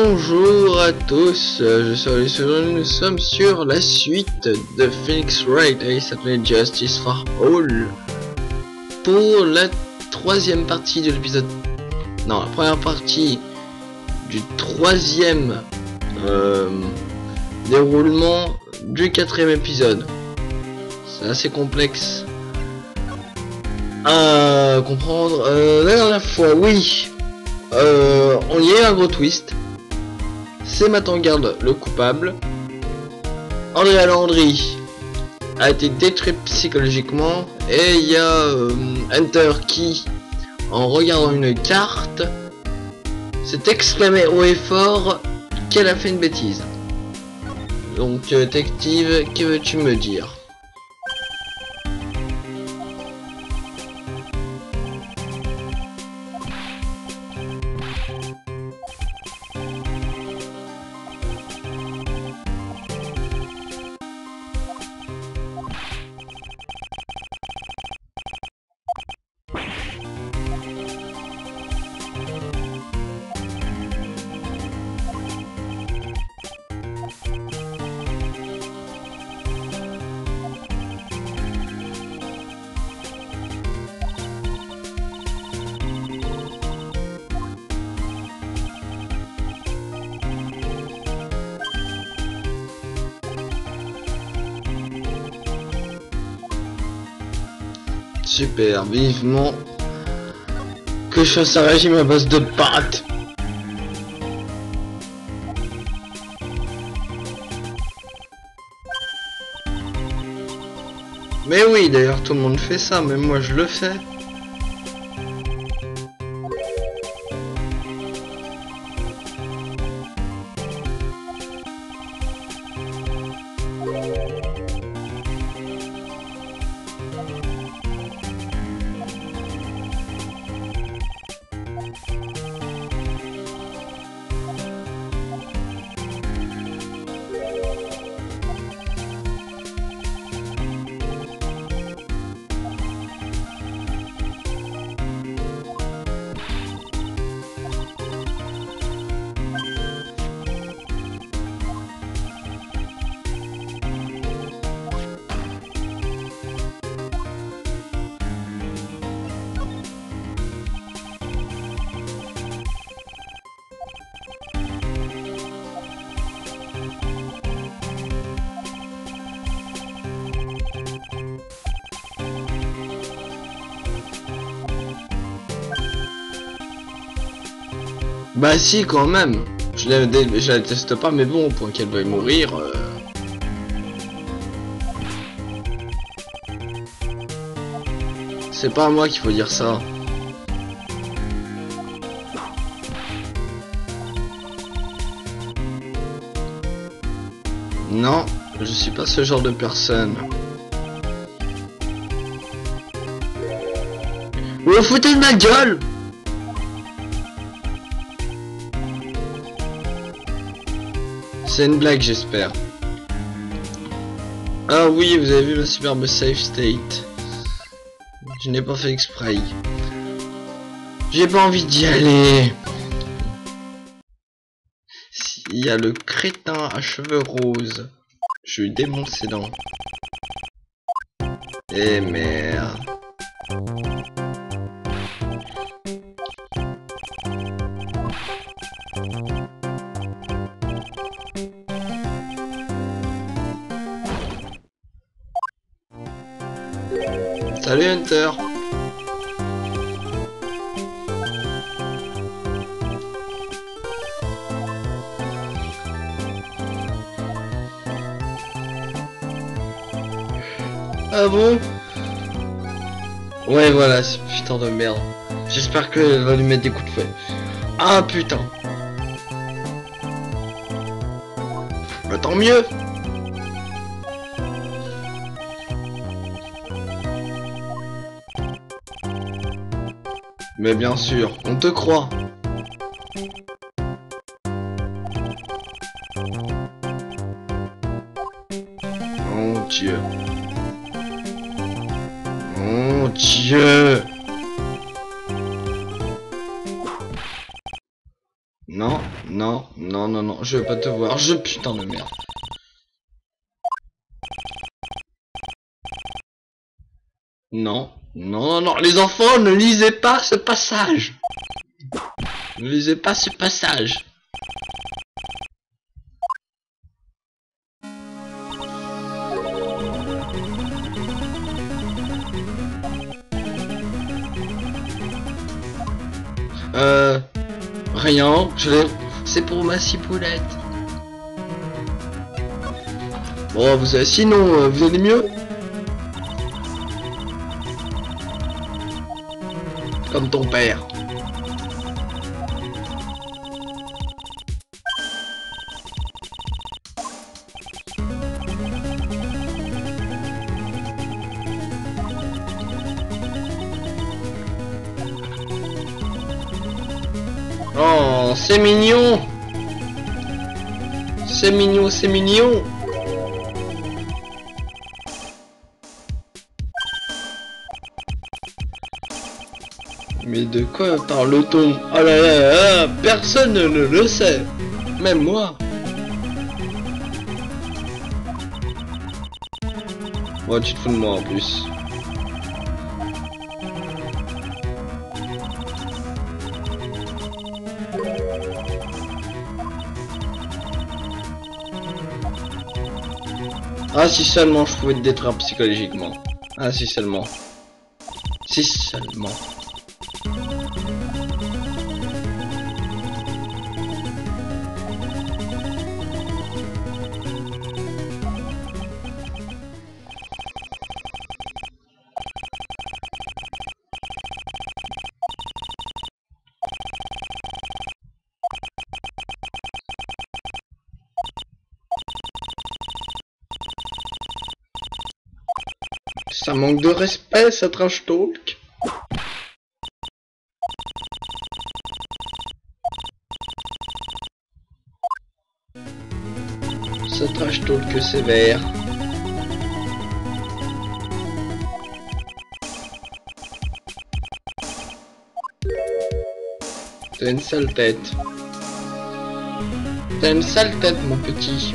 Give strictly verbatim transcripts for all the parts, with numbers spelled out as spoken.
Bonjour à tous, je suis Alessandro, nous sommes sur la suite de Phoenix Wright et il s'appelait Justice for All pour la troisième partie de l'épisode, non la première partie du troisième euh, déroulement du quatrième épisode. C'est assez complexe à comprendre. Euh, la dernière fois, oui, euh, on y a eu un gros twist. C'est Matangarde le coupable. Andrea Landry a été détruit psychologiquement et il y a euh, Hunter qui, en regardant une carte, s'est exclamé haut et fort qu'elle a fait une bêtise. Donc euh, détective, que veux-tu me dire? Super, vivement que je fasse un régime à base de pâtes. Mais oui, d'ailleurs tout le monde fait ça, mais moi je le fais. Bah si, quand même. Je la, je la déteste pas, mais bon, au point qu'elle veuille mourir... Euh... C'est pas à moi qu'il faut dire ça. Non, je suis pas ce genre de personne. Vous vous foutez de ma gueule! C'est une blague, j'espère. Ah oui, vous avez vu ma superbe save state. Je n'ai pas fait exprès. J'ai pas envie d'y aller. Il y a le crétin à cheveux roses. Je lui démonte ses dents. Eh merde. Salut Hunter. Ah bon? Ouais voilà, ce putain de merde. J'espère qu'elle va lui mettre des coups de feu. Ah putain. Bah tant mieux. Mais bien sûr, on te croit. Mon Dieu. Mon Dieu. Non, non, Non, non, non, je vais pas te voir. Je putain de merde. Non, non, non, les enfants, ne lisez pas ce passage. Ne lisez pas ce passage. Euh... Rien, je l'ai... C'est pour ma cipoulette. Bon, vous avez... Sinon, euh, vous allez mieux? Comme ton père. Oh, c'est mignon. C'est mignon, c'est mignon. Mais de quoi parle-t-on? Oh là là là là, personne ne le sait. Même moi. Ouais, tu te fous de moi en plus. Ah, si seulement je pouvais te détruire psychologiquement. Ah, si seulement. Si seulement. Ça manque de respect, ça trash talk. Ça trash talk sévère. T'as une sale tête. T'as une sale tête, mon petit.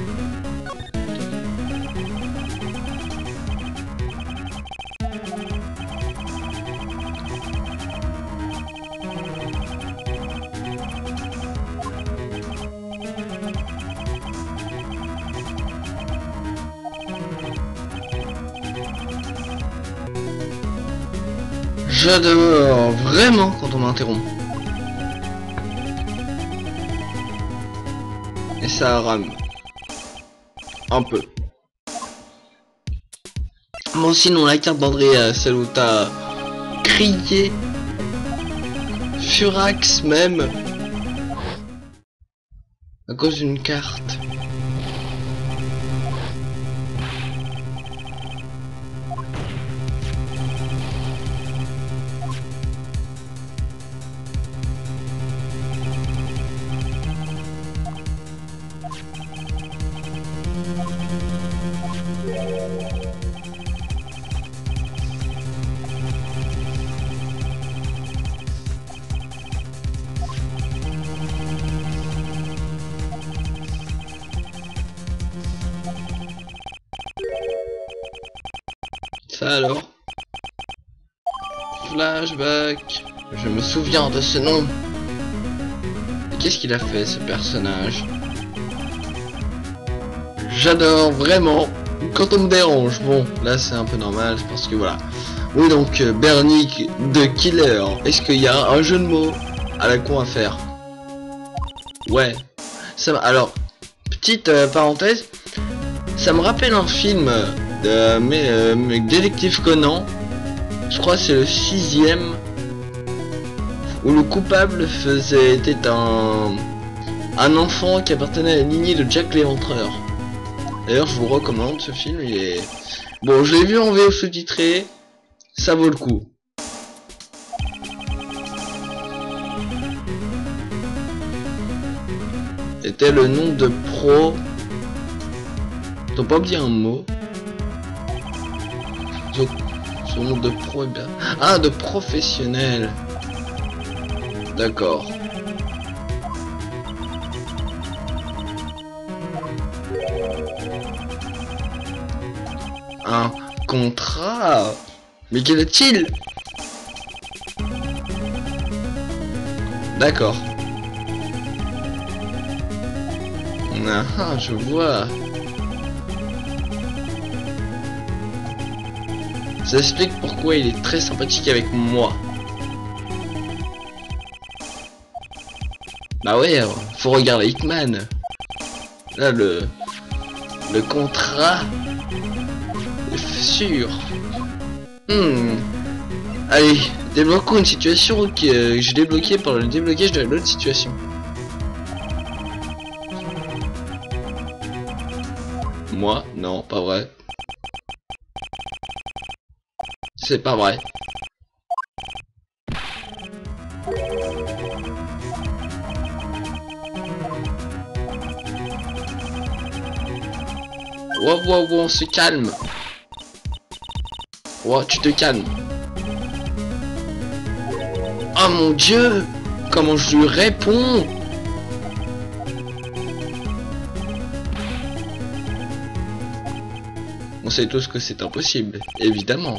J'adore vraiment quand on m'interrompt. Et ça rame. Un peu. Bon, sinon, la carte d'Andrea, celle où t'as crié, furax même, à cause d'une carte. Ça alors? Flashback. Je me souviens de ce nom. Qu'est-ce qu'il a fait ce personnage? J'adore vraiment quand on me dérange. Bon, là c'est un peu normal parce que voilà. Oui, donc euh, Bernick de Killer. Est-ce qu'il y a un jeu de mots à la con à faire? Ouais. Ça, alors, petite euh, parenthèse, ça me rappelle un film de mais, euh, Détective Conan. Je crois que c'est le sixième, où le coupable faisait était un un enfant qui appartenait à la lignée de Jack l'Éventreur. D'ailleurs, je vous recommande ce film. Il est bon. Je l'ai vu en V O sous-titré. Ça vaut le coup. C'était le nom de pro. T'as pas bien un mot. Son nom de pro est bien. Ah, de professionnel. D'accord. Un contrat? Mais quel est-il? D'accord. Ah, ah, je vois. Ça explique pourquoi il est très sympathique avec moi. Bah ouais, faut regarder Hitman. Là, le... Le contrat... est sûr. Hmm. Allez, débloquons une situation que j'ai débloquée par le déblocage de l'autre situation. Moi, non, pas vrai. C'est pas vrai. Wow, wow, wow, on se calme. Wow, tu te calmes. Oh mon dieu! Comment je lui réponds? On sait tous que c'est impossible, évidemment.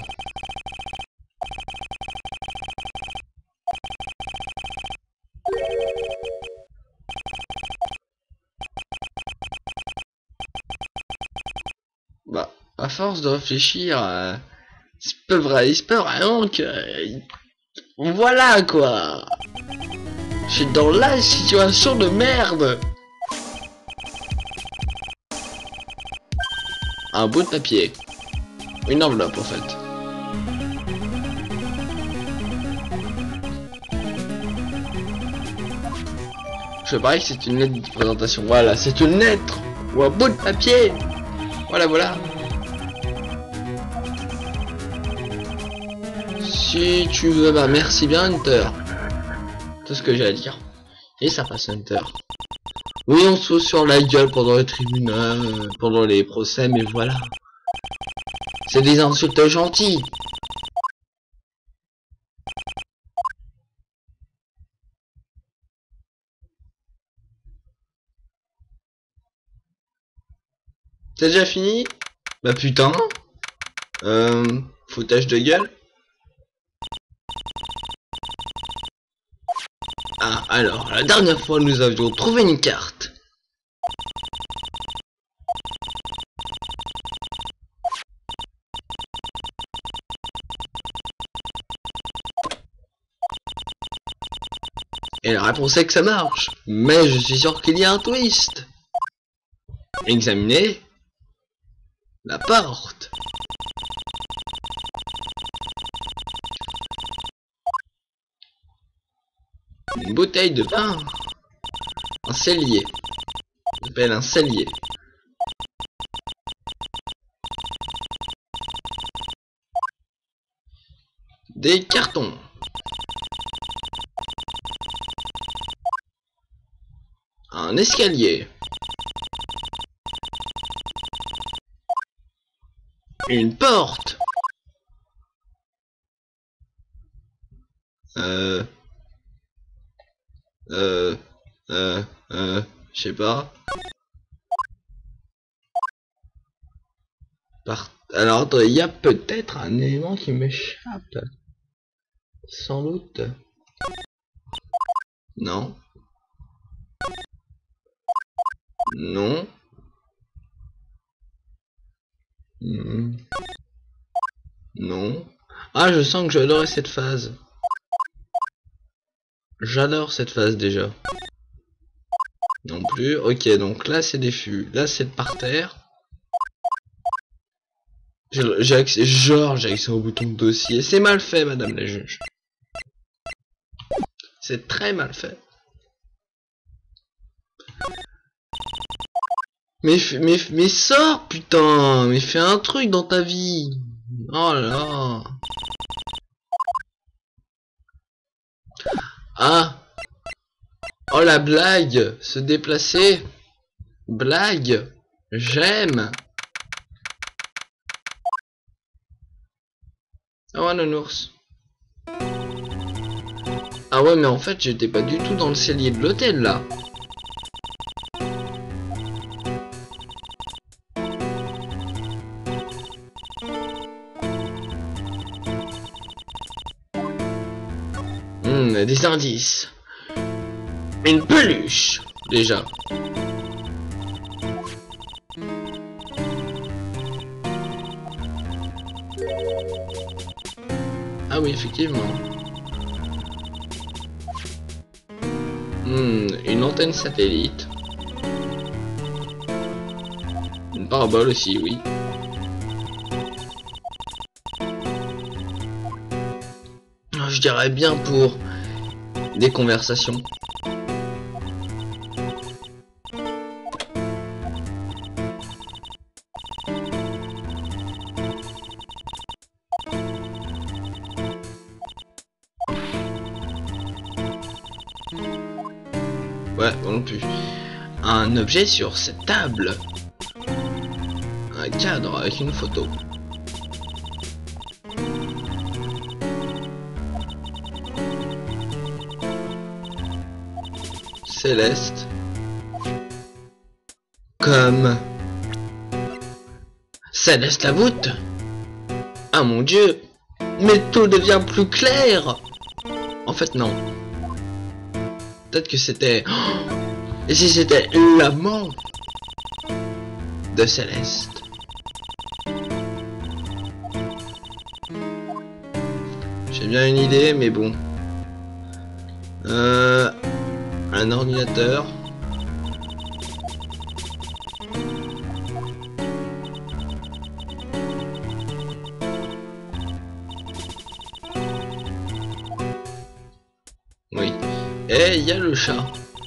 Bah, à force de réfléchir, euh, il se peut vrai, il se peut vraiment que... euh, voilà quoi! Je suis dans la situation de merde! Un bout de papier. Une enveloppe en fait. Je parie que c'est une lettre de présentation. Voilà, c'est une lettre ou un bout de papier. Voilà, voilà. Si tu veux, bah merci bien Hunter. Tout ce que j'ai à dire. Et ça passe Hunter. Oui, on se fout sur la gueule pendant les tribunaux, euh, pendant les procès, mais voilà. C'est des insultes gentilles. C'est déjà fini? Bah putain. Euh, foutage de gueule. Ah, alors, la dernière fois, nous avions trouvé une carte. Et la réponse est que ça marche. Mais je suis sûr qu'il y a un twist. Examinez la porte. Une bouteille de vin. Un cellier. On appelle un cellier. Des cartons. Un escalier. Une porte. Euh... Euh... Euh... Euh... Je sais pas. Par... Alors, il y a peut-être un élément qui m'échappe. Sans doute. Non. Non. Hmm. Non. Ah, je sens que j'adorais cette phase. J'adore cette phase déjà. Non plus. Ok, donc là c'est des fûts. Là c'est par terre. J'ai accès, genre j'ai accès au bouton de dossier. C'est mal fait, madame la juge. C'est très mal fait. Mais, mais, mais sors, putain. Mais fais un truc dans ta vie. Oh là là. Ah. Oh la blague. Se déplacer. Blague. J'aime. Ah ouais, nounours. Ah ouais, mais en fait, j'étais pas du tout dans le cellier de l'hôtel, là. Hmm, des indices. Une peluche, déjà. Ah oui, effectivement. Hmm, une antenne satellite. Une parabole aussi, oui. Je dirais bien pour des conversations. Ouais, non plus. Un objet sur cette table. Un cadre avec une photo. Céleste. Comme... Céleste la voûte. Ah mon dieu. Mais tout devient plus clair. En fait non. Peut-être que c'était... Oh, et si c'était l'amant de Céleste? J'ai bien une idée, mais bon. Euh, un ordinateur. Oui. Et il y a le chat.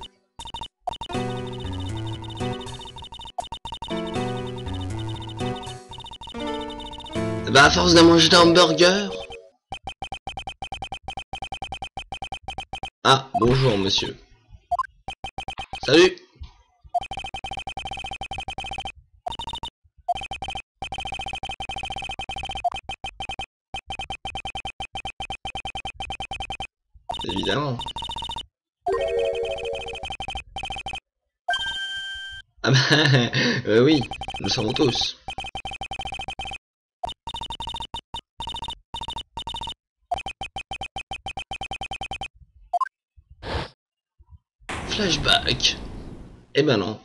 Bah à force de manger un burger. Ah, bonjour monsieur. Salut. Évidemment. Ah bah euh, oui, nous le savons tous. Flashback. Eh ben non.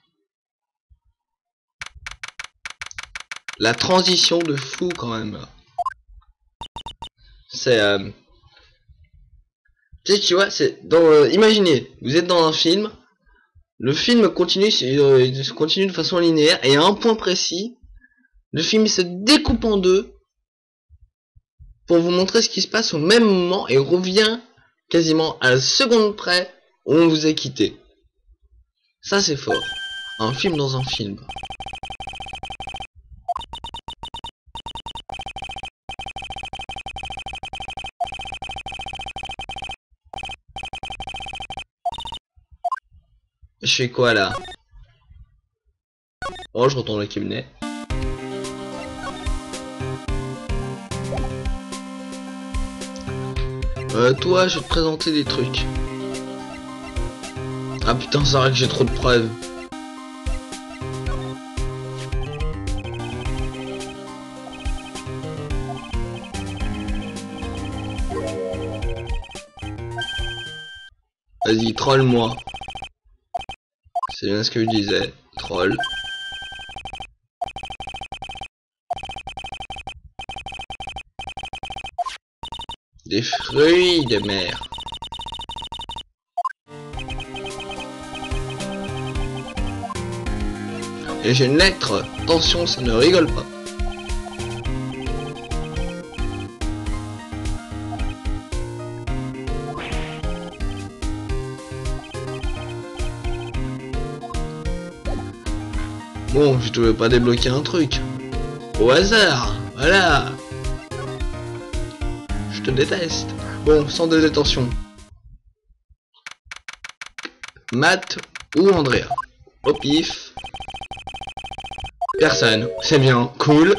La transition de fou quand même. C'est... Euh... Tu sais, tu vois, c'est dans... Euh, imaginez, vous êtes dans un film. Le film continue, euh, continue de façon linéaire. Et à un point précis, le film se découpe en deux. Pour vous montrer ce qui se passe au même moment. Et revient quasiment à la seconde près où on vous a quitté. Ça c'est fort. Un film dans un film. Je fais quoi là? Oh, je retourne au cabinet. Euh, toi, je vais te présenter des trucs. Ah putain, c'est vrai que j'ai trop de preuves. Vas-y, troll-moi. C'est bien ce que je disais. Troll. Des fruits de mer. Et j'ai une lettre. Attention, ça ne rigole pas. Bon, je devais pas débloquer un truc. Au hasard, voilà. Je te déteste. Bon, centre de détention. Matt ou Andrea? Au pif. Personne. C'est bien. Cool.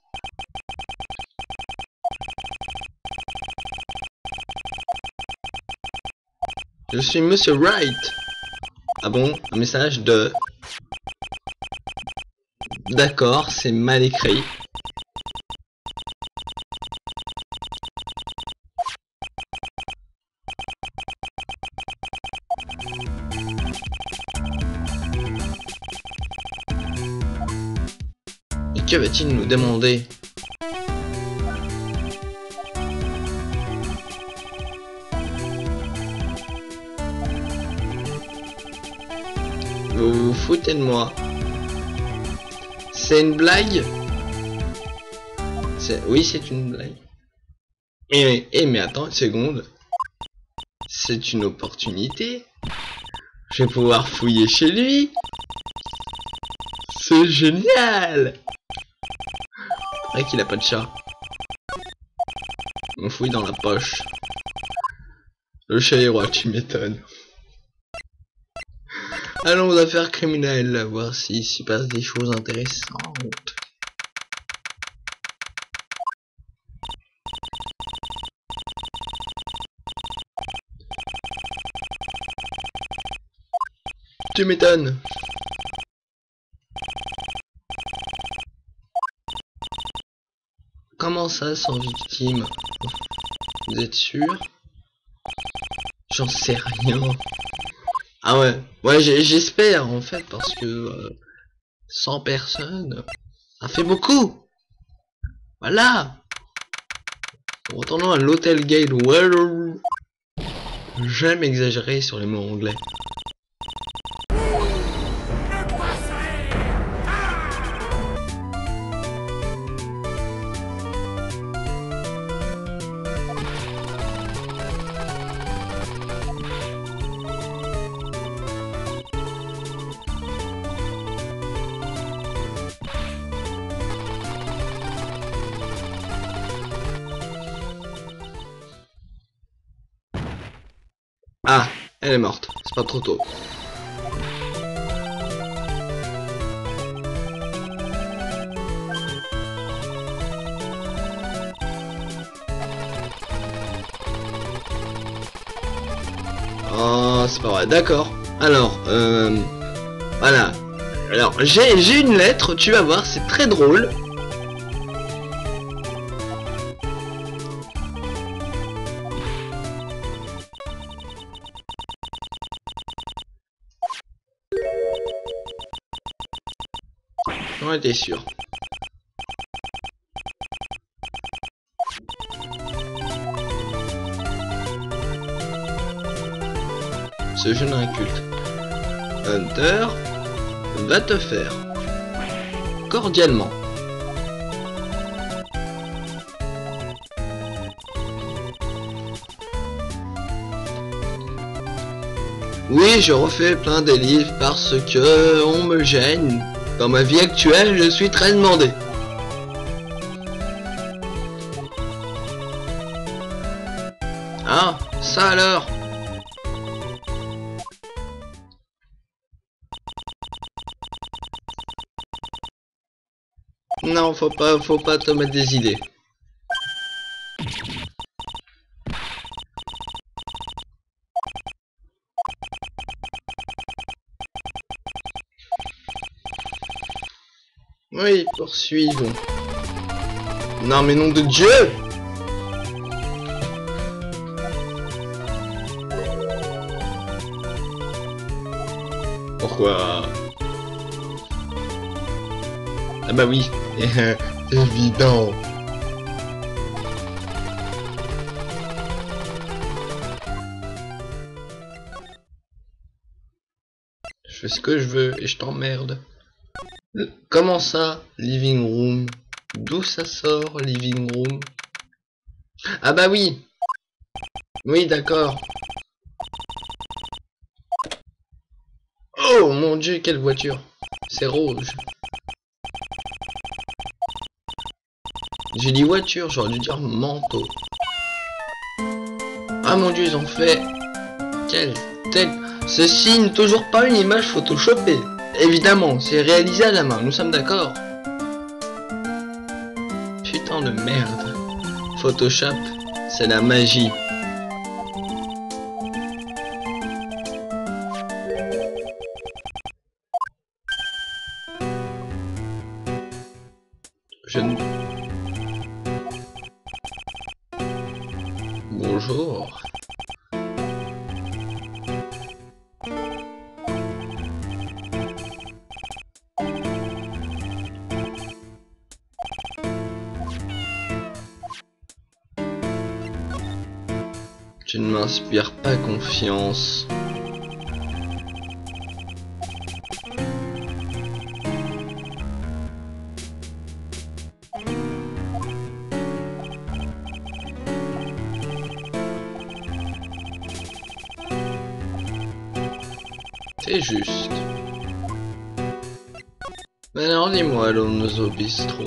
Je suis Monsieur Wright. Ah bon? Un message de... D'accord, c'est mal écrit. Que va-t-il nous demander? Vous vous foutez de moi? C'est une blague? Oui, c'est une blague. Et, et mais attends une seconde. C'est une opportunité. Je vais pouvoir fouiller chez lui. C'est génial. C'est vrai qu'il a pas de chat. On fouille dans la poche. Le chat est roi, tu m'étonnes. Allons aux affaires criminelles, voir s'il s'y passe des choses intéressantes. Tu m'étonnes. Comment ça, sans victime? Vous êtes sûr? J'en sais rien. Ah ouais, ouais, j'espère en fait, parce que euh, cent personnes, ça fait beaucoup. Voilà. Retournons à l'hôtel Gatewell. J'aime exagérer sur les mots anglais. Ah, elle est morte, c'est pas trop tôt. Oh, c'est pas vrai, d'accord. Alors, euh... voilà. Alors, j'ai j'ai une lettre, tu vas voir, c'est très drôle. On était sûr. Ce jeune inculte. Hunter va te faire. Cordialement. Oui, je refais plein des livres parce que on me gêne. Dans ma vie actuelle, je suis très demandé. Ah, ça alors? Non, faut pas, faut pas te mettre des idées. Oui, poursuivons. Non mais nom de Dieu! Pourquoi? Ah bah oui, évident. Je fais ce que je veux et je t'emmerde. Comment ça, living room? D'où ça sort, living room? Ah bah oui. Oui, d'accord. Oh mon Dieu, quelle voiture. C'est rouge. J'ai dit voiture, j'aurais dû dire manteau. Ah mon Dieu, ils ont fait... Quelle tête. Ceci n'est toujours pas une image photoshopée. Évidemment, c'est réalisé à la main, nous sommes d'accord. Putain de merde. Photoshop, c'est la magie. Je ne... Bonjour. Tu ne m'inspires pas confiance. C'est juste. Mais alors dis-moi, Alonso Bistro.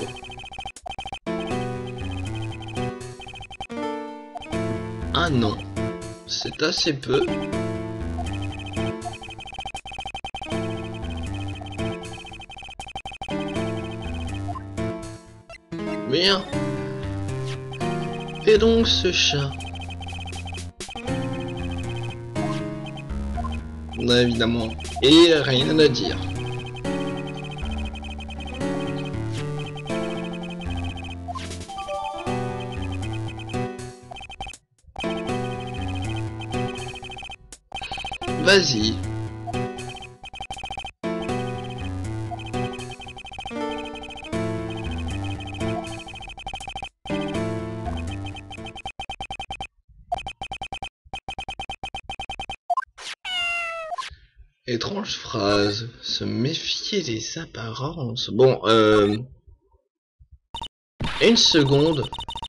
Ah non, c'est assez peu. Bien. Et donc ce chat. Non, évidemment. Et rien à dire. Vas-y. Étrange phrase, se méfier des apparences. Bon, euh... une seconde.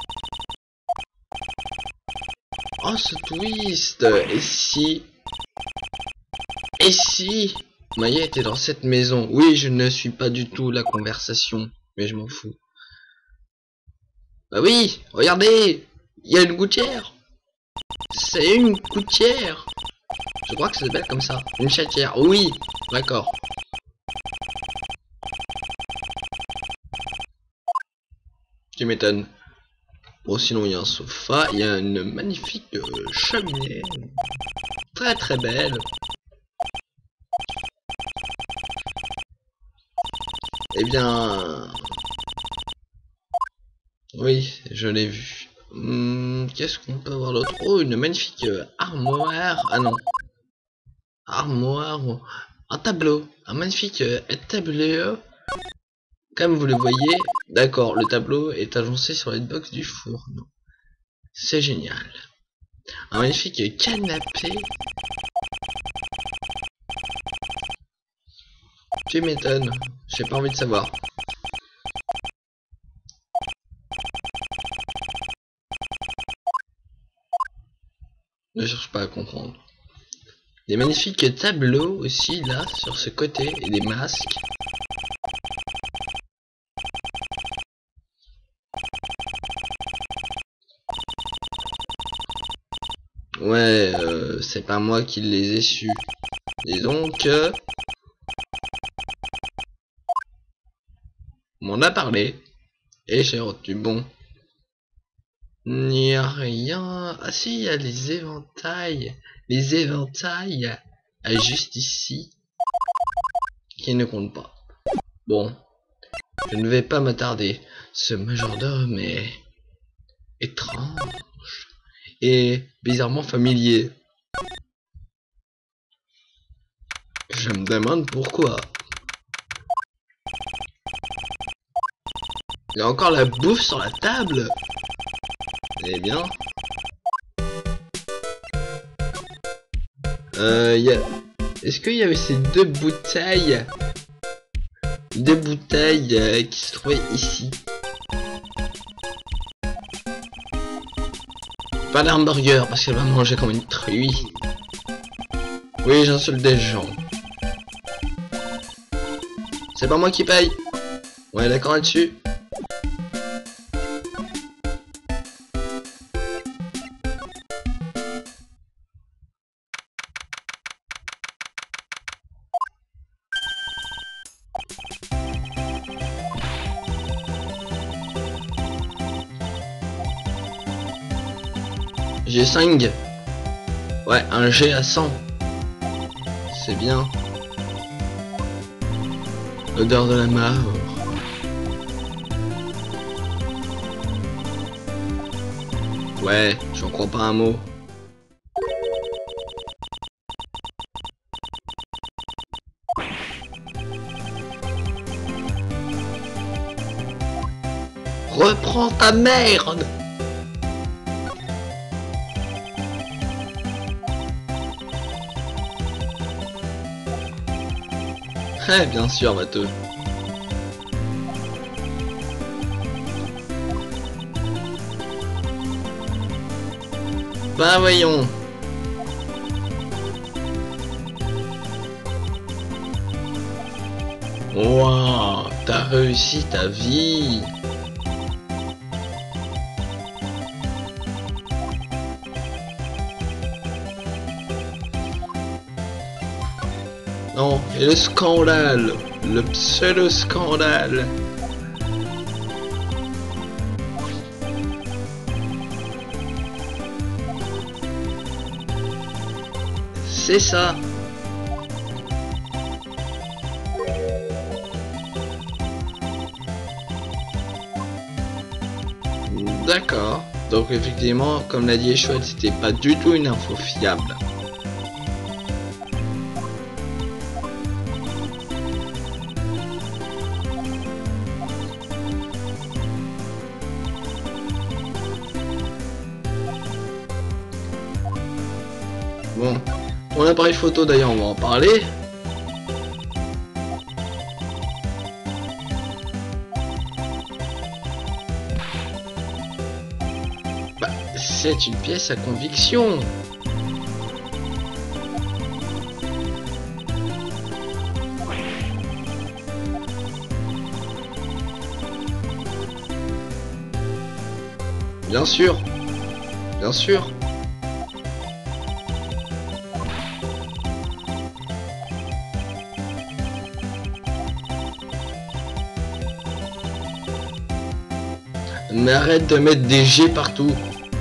Oh, ce twist. Et si... Et si... Maya était dans cette maison. Oui, je ne suis pas du tout la conversation, mais je m'en fous. Bah oui, regardez, il y a une gouttière. C'est une gouttière. Je crois que ça s'appelle comme ça. Une chatière. Oui, d'accord. Tu m'étonnes. Bon, sinon il y a un sofa, il y a une magnifique euh, cheminée. Très très belle. Eh bien... Oui, je l'ai vu. Hum, Qu'est-ce qu'on peut avoir d'autre? Oh, une magnifique euh, armoire. Ah non. Armoire. Un tableau. Un magnifique euh, tableau. Comme vous le voyez, d'accord, le tableau est agencé sur les box du four. C'est génial. Un magnifique canapé. Tu m'étonnes. J'ai pas envie de savoir. Ne cherche pas à comprendre. Des magnifiques tableaux aussi là sur ce côté et des masques. Ouais, euh, c'est pas moi qui les ai su. Et donc, euh, on m'en a parlé et j'ai retenu bon. Il n'y a rien. Ah si, il y a les éventails. Les éventails, ah, juste ici, qui ne comptent pas. Bon, je ne vais pas m'attarder. Ce majordome est étrange et bizarrement familier. Je me demande pourquoi. Il y a encore la bouffe sur la table. Eh bien. Euh, y a... Est-ce qu'il y avait ces deux bouteilles Deux bouteilles euh, qui se trouvaient ici. Pas d'hamburger parce qu'elle va manger comme une truie. Oui, j'insulte des gens. C'est pas moi qui paye. Ouais, d'accord là-dessus. G cinq. Ouais, un G à cent. C'est bien. L'odeur de la mort. Ouais, j'en crois pas un mot. Reprends ta merde. Eh, bien sûr, Matteux. Bah voyons. Waouh, t'as réussi ta vie. Non, et le scandale, le pseudo-scandale. C'est ça. D'accord. Donc effectivement, comme l'a dit Chouette, c'était pas du tout une info fiable. Bon, mon appareil photo d'ailleurs, on va en parler. Bah, c'est une pièce à conviction. Bien sûr, bien sûr. Mais arrête de mettre des G partout.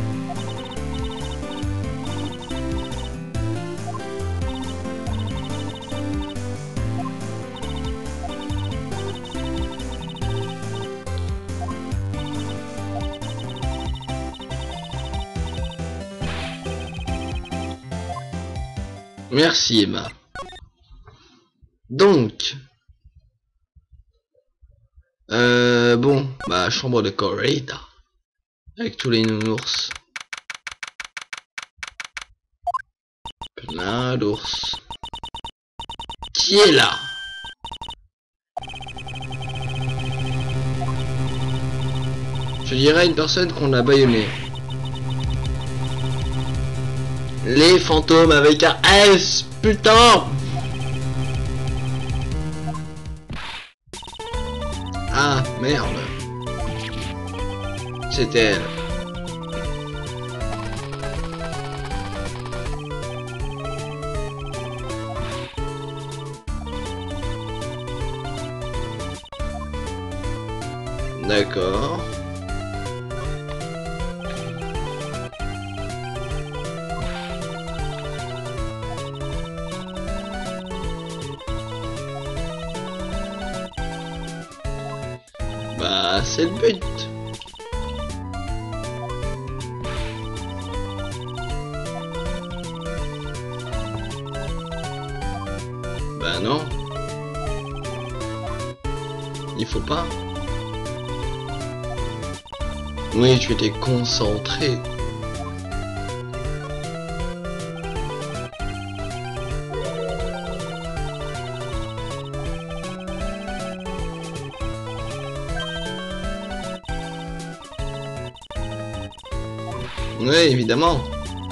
Merci Emma. Donc, euh, bon, bah chambre de Coretta avec tous les nounours, plein d'ours. Qui est là? Je dirais une personne qu'on a bâillonné. Les fantômes avec un S, putain. Ah, merde. C'était elle. D'accord. Bah, c'est le but. Bah non. Il faut pas. Oui, tu étais concentré. Oui, évidemment.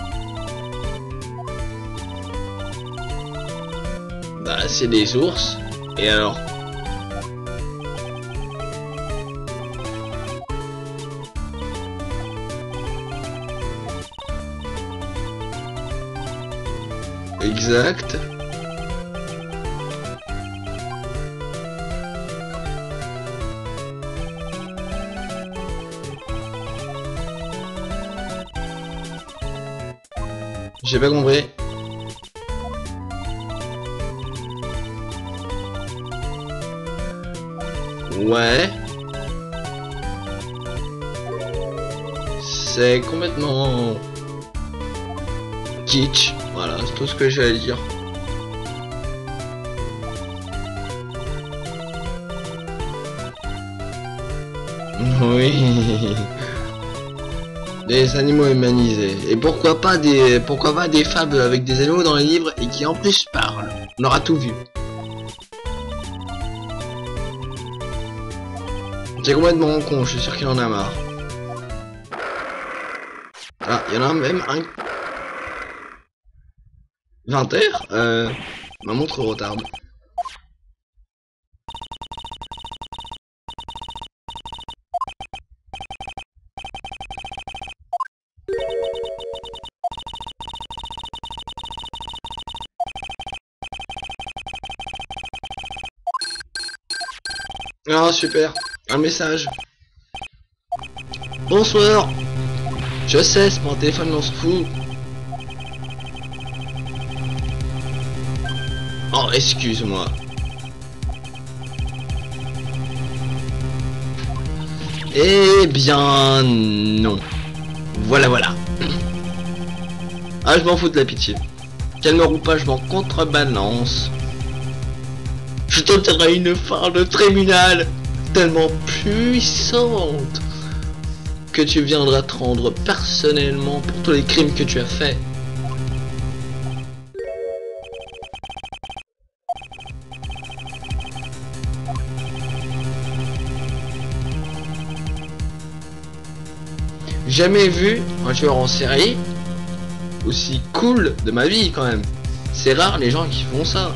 Bah, c'est des ours. Et alors? Exact. J'ai pas compris. Ouais. C'est complètement kitsch. Voilà, c'est tout ce que j'allais dire. Oui. Des animaux humanisés. Et pourquoi pas des pourquoi pas des fables avec des animaux dans les livres et qui en plus parlent. On aura tout vu. C'est complètement con, je suis sûr qu'il en a marre. Ah, il y en a même un... vingt heures. Euh... Ma montre retarde. Ah super, un message. Bonsoir. Je sais, c'est mon téléphone lance fou. Oh, excuse-moi. Eh bien, non. Voilà, voilà. Ah, je m'en fous de la pitié. Qu'elle me roule pas, je m'en contrebalance. Je te donnerai une farde tribunal tellement puissante que tu viendras te rendre personnellement pour tous les crimes que tu as faits. Jamais vu un tueur en série aussi cool de ma vie quand même. C'est rare les gens qui font ça.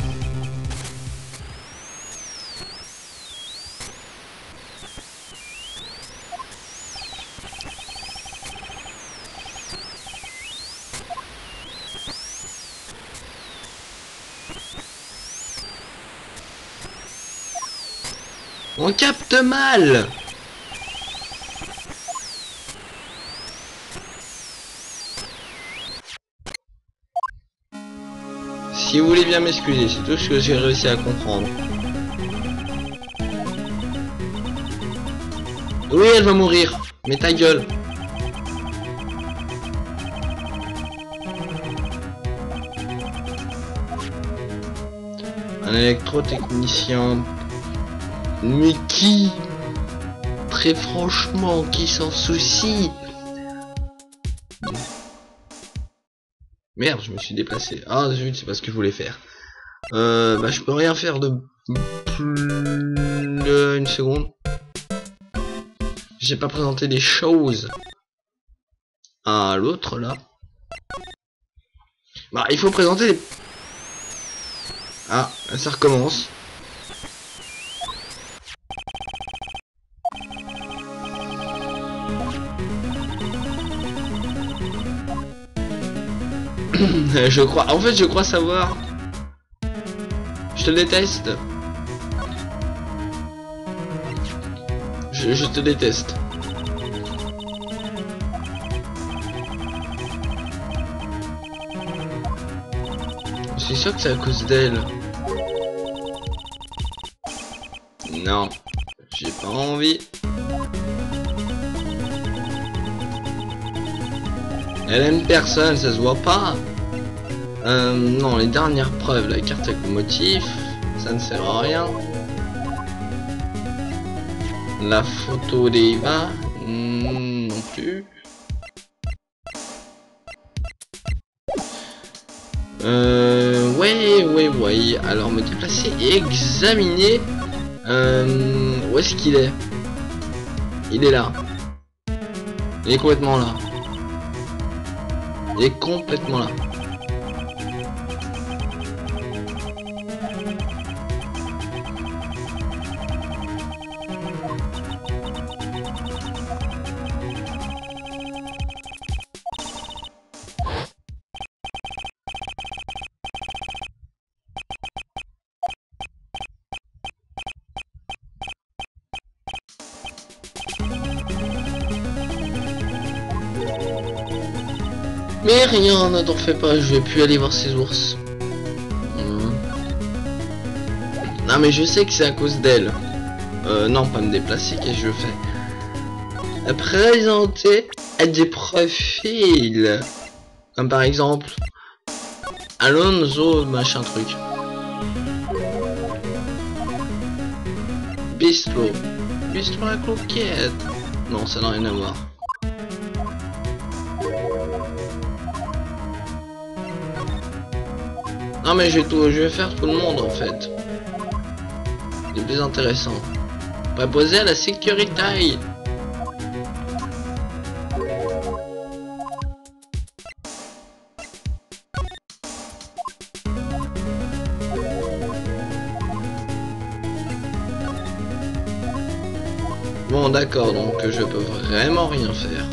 On capte mal. Si vous voulez bien m'excuser, c'est tout ce que j'ai réussi à comprendre. Oui, elle va mourir. Mais ta gueule. Un électrotechnicien. Mais qui? Très franchement, qui s'en soucie? Merde, je me suis déplacé. Ah zut, c'est pas ce que je voulais faire. Euh, bah je peux rien faire de plus... Une seconde. J'ai pas présenté des choses à l'autre là. Bah il faut présenter les... Ah, ça recommence. Je crois, en fait je crois savoir. Je te déteste. Je, je te déteste. Je suis sûr que c'est à cause d'elle. Non, j'ai pas envie. Elle aime personne, ça se voit pas. Euh, non, les dernières preuves, la carte avec le motif, ça ne sert à rien. La photo d'Eva, hmm, non plus. Euh, ouais, ouais, ouais. Alors, me déplacer et examiner. Euh, où est-ce qu'il est? Il est là. Il est complètement là. Il est complètement là. Mais rien, ne t'en fais pas, je vais plus aller voir ces ours. Mmh. Non mais je sais que c'est à cause d'elle. Euh, non, pas me déplacer, qu'est-ce que je fais? Présenter des profils. Comme par exemple... Alonso, machin truc. Bistro. Bistro la coquette. Non, ça n'a rien à voir. Non mais je vais tout, je vais faire tout le monde en fait. C'est plus intéressant. Préposé à la sécurité. Bon d'accord, donc je peux vraiment rien faire.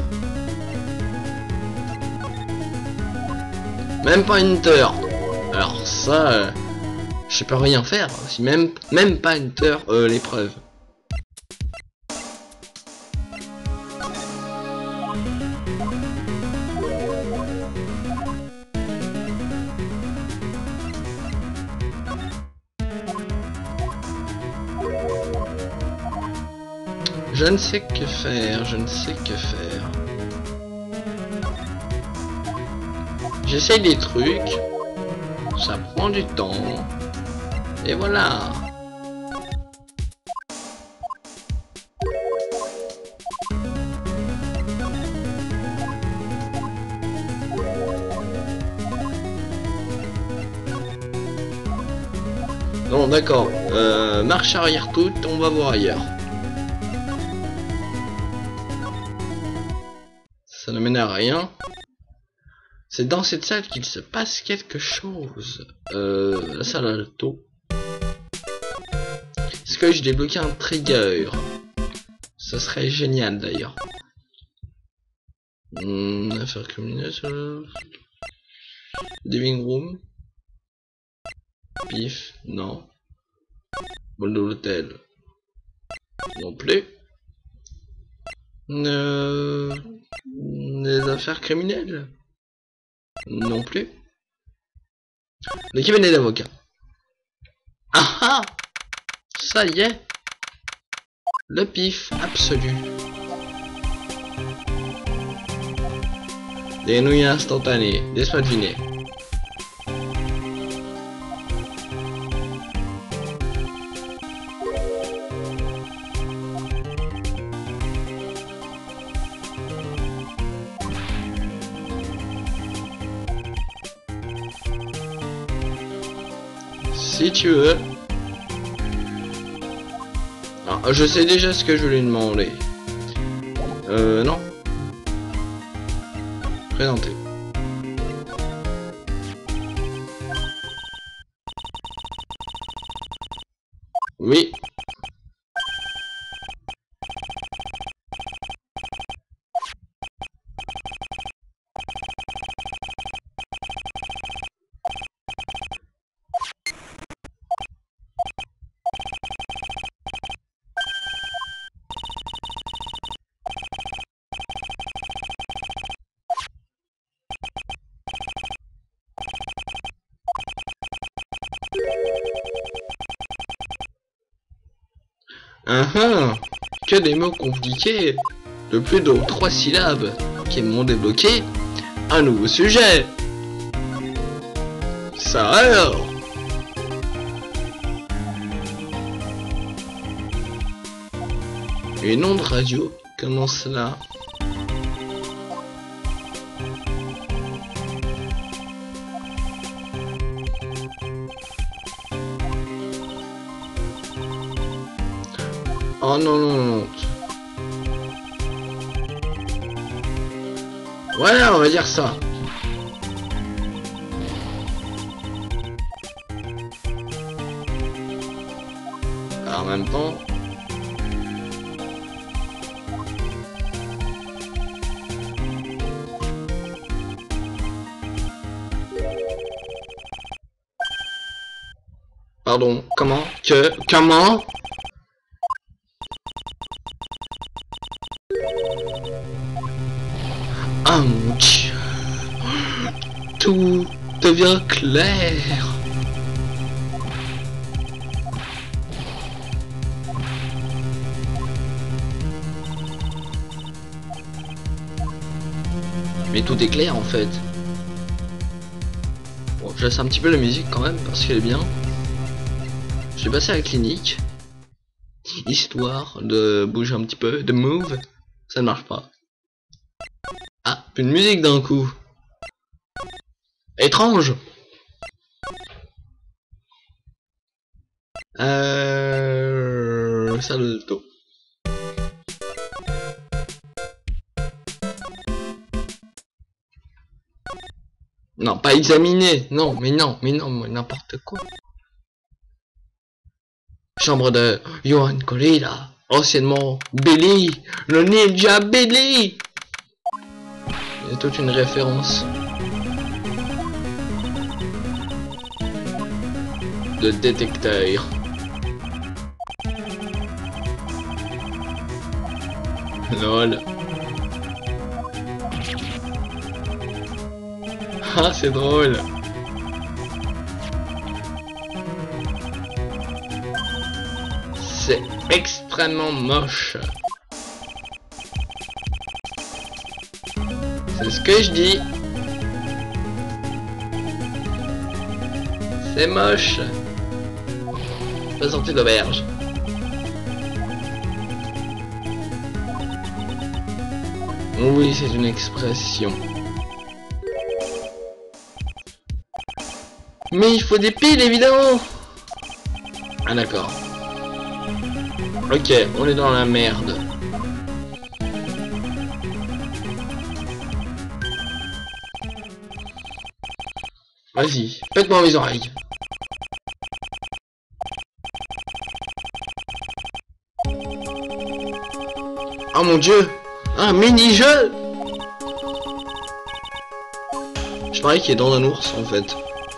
Même pas Enter. Alors ça, euh, je peux rien faire. Si même même pas Enter euh, l'épreuve. Je ne sais que faire, je ne sais que faire. J'essaye des trucs, ça prend du temps, et voilà. Non, d'accord, euh, marche arrière toute, on va voir ailleurs. Ça ne mène à rien. C'est dans cette salle qu'il se passe quelque chose. Euh, la salle alto. Est-ce que je débloqué un trigger? Ça serait génial d'ailleurs. Hmm, affaire criminelle. Euh... Living room. Pif, non. Bol de l'hôtel. Non plus. Euh... Les affaires criminelles. Non plus. Le cabinet d'avocat. Ah ah! Ça y est. Le pif absolu. Des nouilles instantanées. Laisse-moi deviner. Si tu veux. Ah, je sais déjà ce que je lui demander. Euh, non. Présenter. Oui. Ah ah, que des mots compliqués de plus de trois syllabes qui m'ont débloqué un nouveau sujet. Ça alors. Une onde radio, comment cela? Oh non non non. Voilà, on va dire ça. Alors, en même temps. Pardon, comment? Que? Comment? Ah mon Dieu, tout devient clair. Mais tout est clair en fait. Bon, je laisse un petit peu la musique quand même parce qu'elle est bien. Je vais passer à la clinique, histoire de bouger un petit peu, de move. Ça ne marche pas. Ah, plus de musique d'un coup. Étrange. Euh... Salle de dos. Non, pas examiner. Non, mais non, mais non, mais n'importe quoi. Chambre de Johan Colella, anciennement Billy, le ninja Billy. C'est toute une référence de détecteur. Lol. Ah, c'est drôle. C'est extrêmement moche. C'est ce que je dis. C'est moche. Pas sorti d'auberge. Oui, c'est une expression. Mais il faut des piles, évidemment. Ah d'accord. Ok, on est dans la merde. Vas-y, pète-moi mes oreilles. Oh mon dieu, un mini-jeu. Je parie qu'il est dans un ours en fait.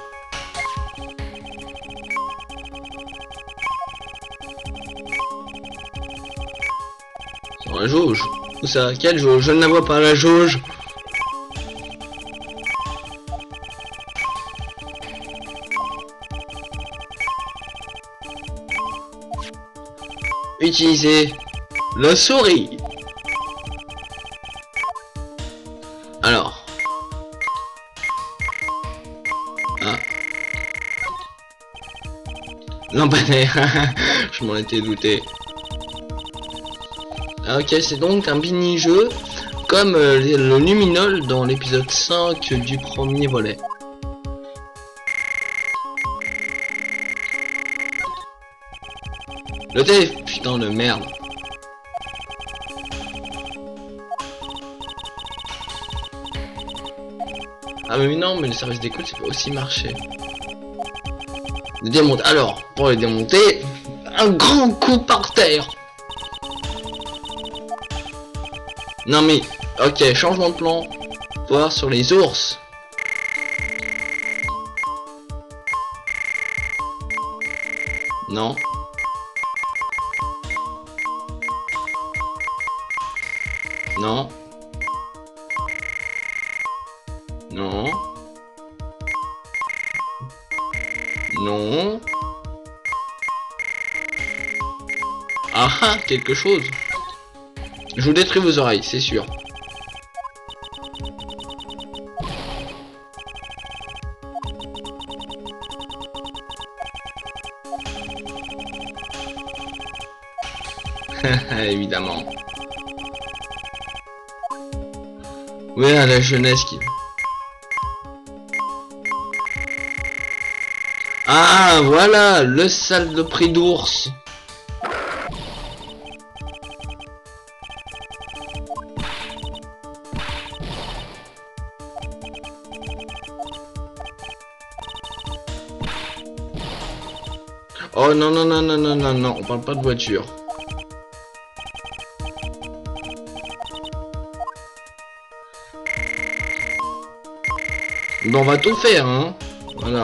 Sur la jauge. Où ça? Quelle jauge? Je ne la vois pas, la jauge. Utiliser la souris. Alors. Ah. Lampadaire. Je m'en étais douté. Ah, ok, c'est donc un mini-jeu comme euh, le luminol dans l'épisode cinq du premier volet. Le T F, putain de merde. Ah mais non, mais le service d'écoute ça peut aussi marcher. Le démonter. Alors, pour le démonter, un grand coup par terre. Non mais, ok, changement de plan. Voir sur les ours. Non. Non. Non. Non. Ah ah, quelque chose. Je vous détruis vos oreilles, c'est sûr. Évidemment. Oui, à la jeunesse qui... Ah, voilà, le salle de prix d'ours. Oh non, non, non, non, non, non, non, on parle pas de voiture. Bon, on va tout faire, hein. Voilà.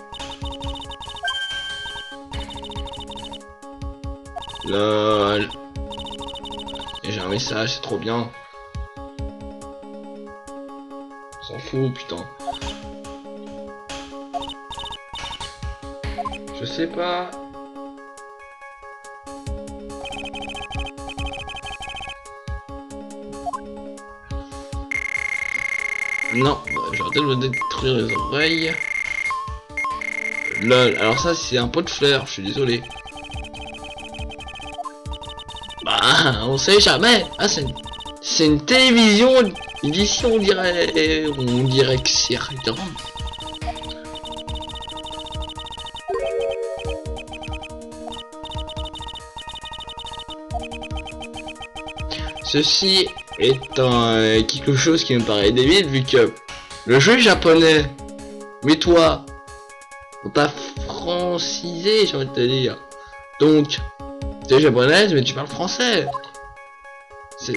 Lol. Et j'ai un message, c'est trop bien. On s'en fout, putain. Je sais pas. Non, bah, j'aurais peut-être me détruire les oreilles. Lol, alors ça c'est un pot de fleurs, je suis désolé. Bah, on sait jamais. Ah, c'est une... c'est une télévision ici on dirait, on dirait que c'est rien. Ceci est un, quelque chose qui me paraît débile vu que le jeu japonais Mais toi, on t'a francisé, j'ai envie de te dire. Donc, tu es japonaise, mais tu parles français. C'est...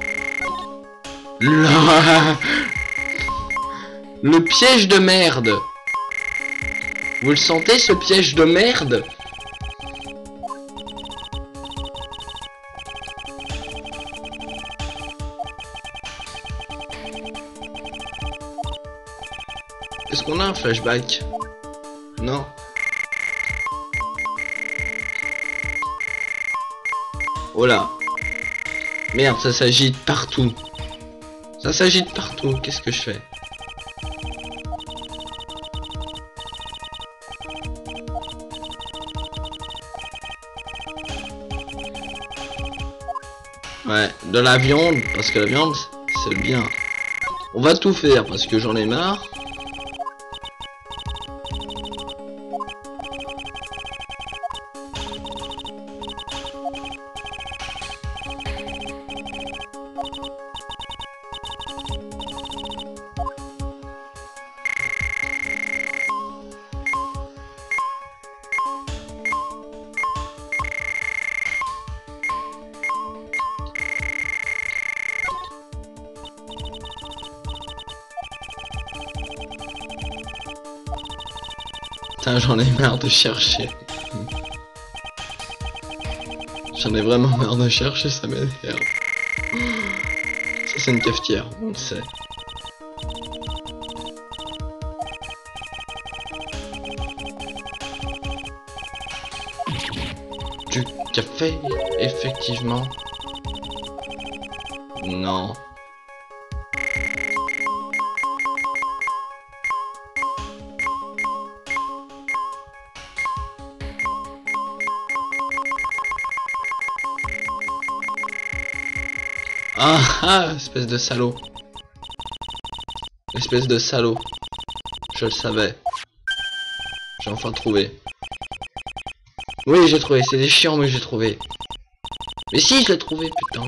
Le... le piège de merde. Vous le sentez, ce piège de merde? Est-ce qu'on a un flashback? Non. Oh là. Merde, ça s'agite partout. Ça s'agite partout. Qu'est-ce que je fais? Ouais, de la viande, parce que la viande, c'est bien. On va tout faire, parce que j'en ai marre. Putain, j'en ai marre de chercher. J'en ai vraiment marre de chercher, ça m'énerve. Ça, c'est une cafetière, on le sait. Du café, effectivement. Non. Ah ah, espèce de salaud. Espèce de salaud. Je le savais. J'ai enfin trouvé. Oui, j'ai trouvé. C'est des chiants, mais j'ai trouvé. Mais si, je l'ai trouvé, putain.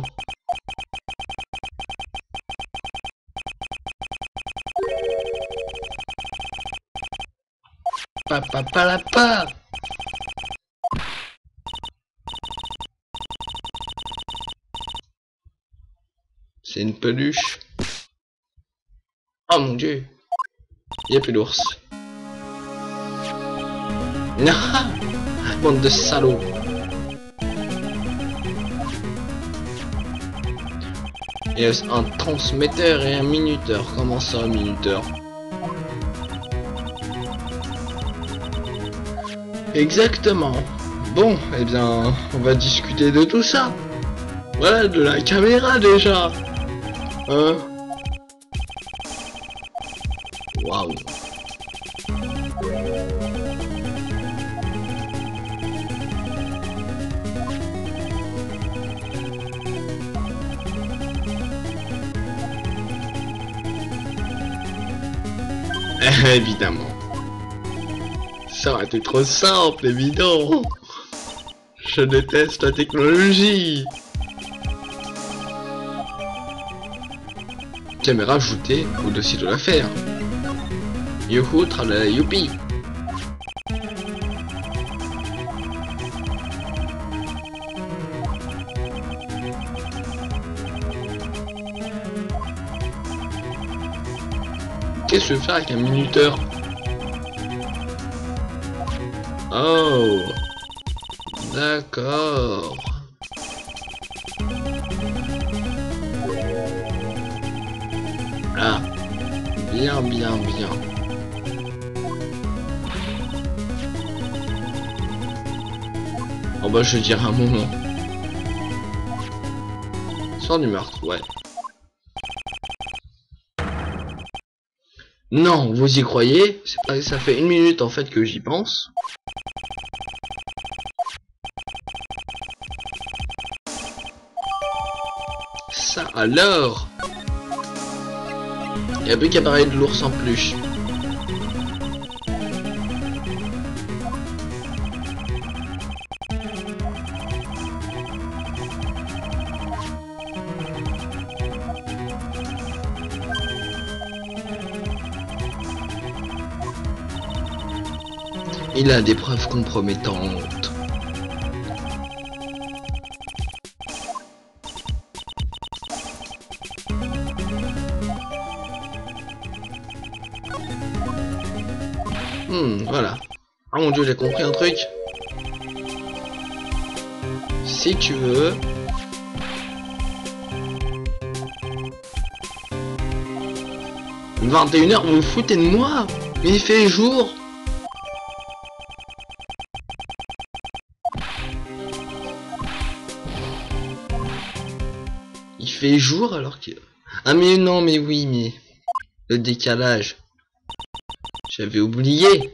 Papa, papa, papa. C'est une peluche. Oh mon dieu. Il n'y a plus d'ours. Ah, bande de salauds. Il y a un transmetteur et un minuteur. Comment ça, un minuteur? Exactement. Bon, eh bien, on va discuter de tout ça. Voilà, de la caméra déjà. Hein? Waouh. Évidemment. Ça aurait été trop simple, évident. Je déteste la technologie. Caméra ajoutée au dossier de l'affaire. Youhou, tralala, youpi. Qu'est-ce que je fais avec un minuteur? Oh, d'accord. Ah, bien, bien, bien. Oh bah je dirais un moment. Sort du meurtre, ouais. Non, vous y croyez? C'est pas, ça fait une minute en fait que j'y pense. Ça alors? Il y a plus qu'à parler de l'ours en peluche. Il a des preuves compromettantes. Hmm, voilà. Oh mon dieu, j'ai compris un truc. Si tu veux... vingt et une heures, vous vous foutez de moi? Mais il fait jour. Il fait jour alors que... Ah mais non, mais oui, mais... Le décalage. J'avais oublié.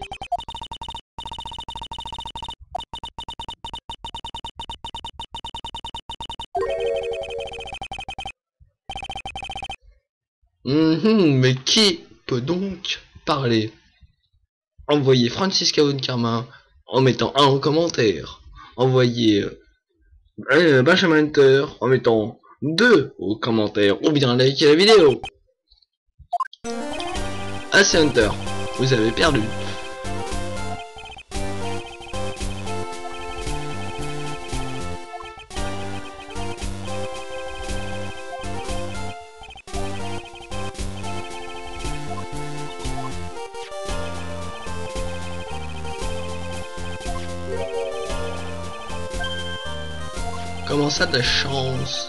Mmh, mais qui peut donc parler? Envoyez Francisca Carmin en mettant un en commentaire. Envoyez euh, Benjamin Hunter en mettant deux au commentaire. Ou bien liker la vidéo. Ah, c'est Hunter. Vous avez perdu. Comment ça de chance?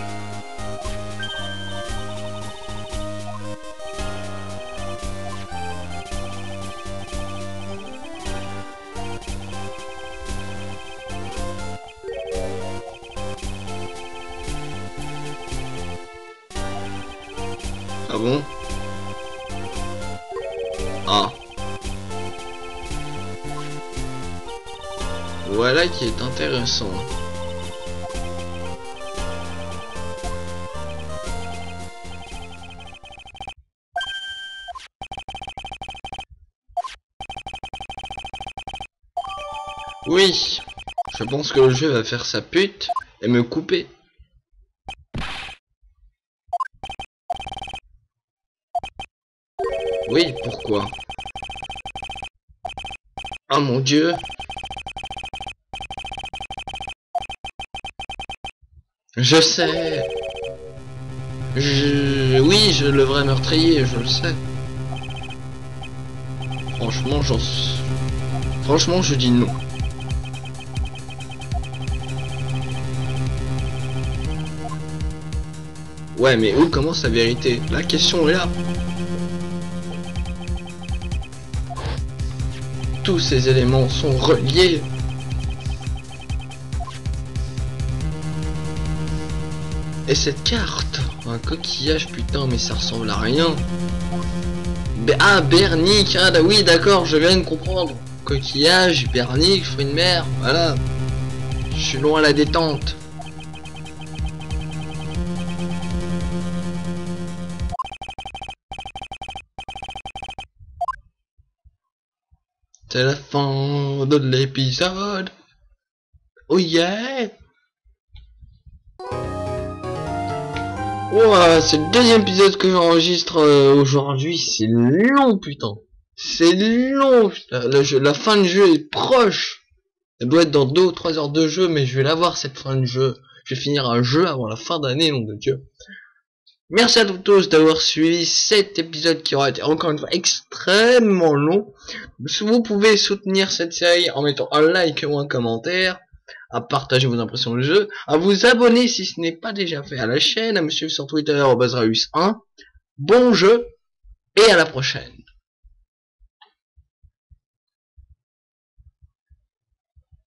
Ah bon? Ah. Voilà qui est intéressant. Oui, je pense que le jeu va faire sa pute et me couper. Oui, pourquoi? Oh mon dieu. Je sais. Je... Oui, je le vrai meurtrier, je le sais. Franchement, j'en... Franchement, je dis non. Ouais, mais où commence la vérité? La question est là. Tous ces éléments sont reliés. Et cette carte, un coquillage, putain, mais ça ressemble à rien. Be ah, Bernic, ah bah oui, d'accord, je viens de comprendre. Coquillage, Bernic, fruit de mer, voilà. Je suis loin à la détente. C'est la fin de l'épisode. Oh yeah. Ouah, c'est le deuxième épisode que j'enregistre euh, aujourd'hui. C'est long, putain. C'est long. La, la, la fin de jeu est proche. Elle doit être dans deux ou trois heures de jeu, mais je vais l'avoir cette fin de jeu. Je vais finir un jeu avant la fin d'année, nom de Dieu. Merci à tous d'avoir suivi cet épisode qui aura été encore une fois extrêmement long. Vous pouvez soutenir cette série en mettant un like ou un commentaire, à partager vos impressions du jeu, à vous abonner si ce n'est pas déjà fait à la chaîne, à me suivre sur Twitter au Bazraus un. Bon jeu et à la prochaine.